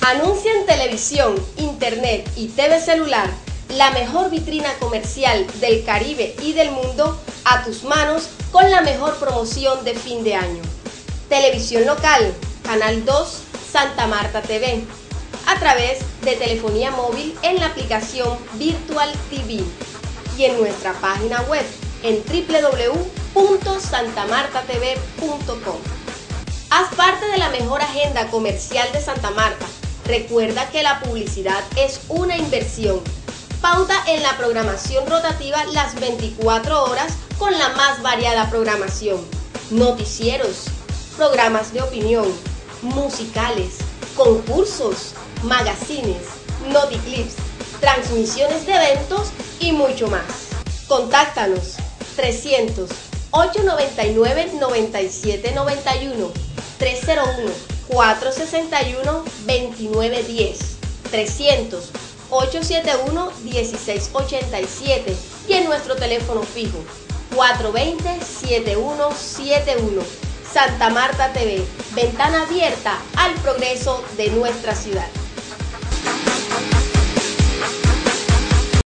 Anuncia en televisión, internet y TV celular la mejor vitrina comercial del Caribe y del mundo a tus manos con la mejor promoción de fin de año. Televisión local, Canal 2, Santa Marta TV, a través de telefonía móvil en la aplicación Virtual TV y en nuestra página web en www.santamartatv.com. Haz parte de la mejor agenda comercial de Santa Marta. Recuerda que la publicidad es una inversión. Pauta en la programación rotativa las 24 horas con la más variada programación. Noticieros, programas de opinión, musicales, concursos, magazines, noticlips, transmisiones de eventos y mucho más. Contáctanos 300-899-9791, 301-461-2910, 300-871-1687 y en nuestro teléfono fijo 420-7171. Santa Marta TV, ventana abierta al progreso de nuestra ciudad.